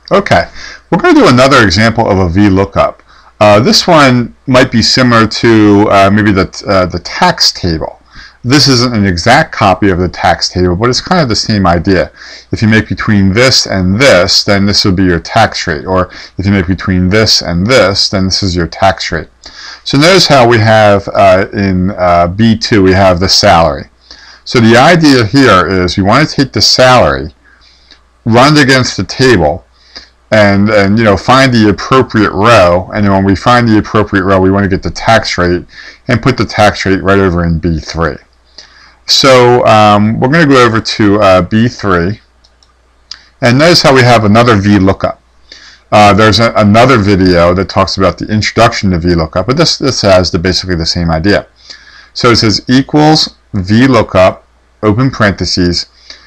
Okay, we're going to do another example of a VLOOKUP. This one might be similar to maybe the tax table. This isn't an exact copy of the tax table, but it's kind of the same idea. If you make between this and this, then this would be your tax rate. Or if you make between this and this, then this is your tax rate. So notice how we have in B2, we have the salary. So the idea here is you want to take the salary, run it against the table, and find the appropriate row, and then when we find the appropriate row, we want to get the tax rate and put the tax rate right over in B3. So we're going to go over to B3, and notice how we have another VLOOKUP. There's another video that talks about the introduction to VLOOKUP, but this has basically the same idea. So it says equals VLOOKUP, open parentheses,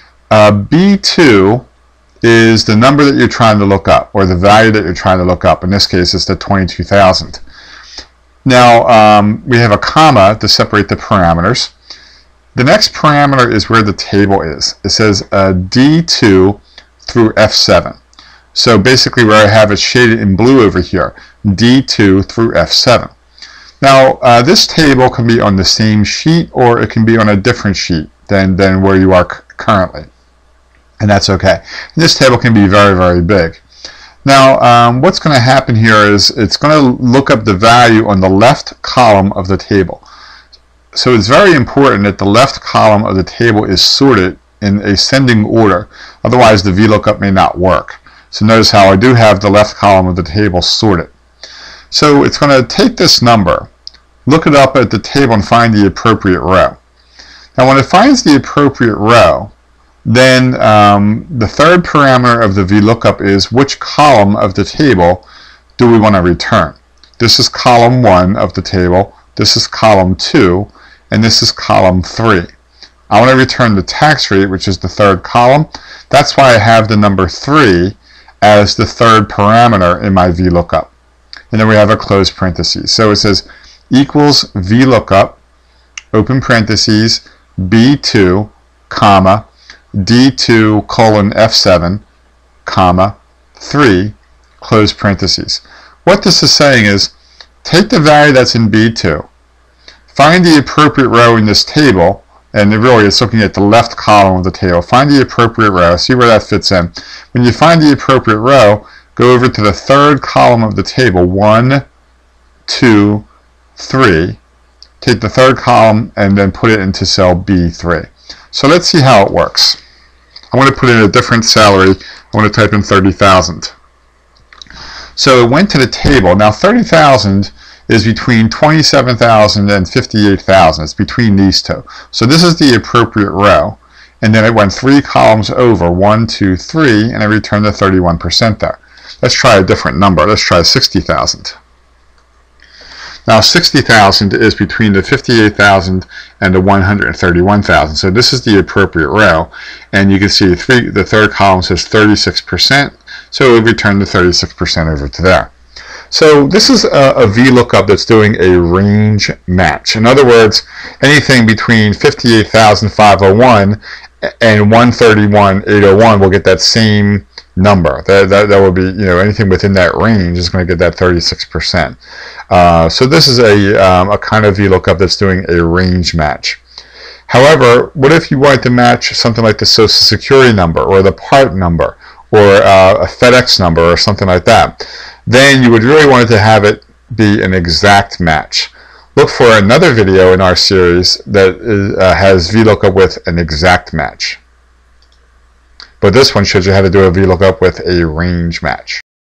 B2 is the number that you're trying to look up, or the value that you're trying to look up. In this case, it's the 22,000. Now, we have a comma to separate the parameters. The next parameter is where the table is. It says D2 through F7. So basically where I have it shaded in blue over here, D2 through F7. Now, this table can be on the same sheet, or it can be on a different sheet than where you are currently. And that's okay. And this table can be very, very big. Now, what's going to happen here is it's going to look up the value on the left column of the table. So it's very important that the left column of the table is sorted in ascending order. Otherwise, the VLOOKUP may not work. So notice how I do have the left column of the table sorted. So it's going to take this number, look it up at the table, and find the appropriate row. Now, when it finds the appropriate row, then the third parameter of the VLOOKUP is which column of the table do we want to return. This is column 1 of the table, this is column 2, and this is column 3. I want to return the tax rate, which is the third column. That's why I have the number 3 as the third parameter in my VLOOKUP. And then we have a closed parentheses. So it says equals VLOOKUP, open parentheses, B2, comma, D2 colon F7, comma, 3, close parentheses. What this is saying is, take the value that's in B2, find the appropriate row in this table, and really it's looking at the left column of the table, find the appropriate row, see where that fits in. When you find the appropriate row, go over to the third column of the table, 1, 2, 3, take the third column and then put it into cell B3. So let's see how it works. I want to put in a different salary. I want to type in 30,000. So it went to the table. Now 30,000 is between 27,000 and 58,000. It's between these two. So this is the appropriate row. And then it went 3 columns over, 1, 2, 3, and I returned the 31% there. Let's try a different number. Let's try 60,000. Now 60,000 is between the 58,000 and the 131,000. So this is the appropriate row. And you can see the third column says 36%. So we return the 36% over to there. So this is a VLOOKUP that's doing a range match. In other words, anything between 58,501 and 131,801 will get that same number. That will be, anything within that range is going to get that 36%. So this is a kind of VLOOKUP that's doing a range match. However, what if you wanted to match something like the Social Security number or the part number or a FedEx number or something like that? Then you would really want to have it be an exact match. Look for another video in our series that has VLOOKUP with an exact match. But this one shows you how to do a VLOOKUP with a range match.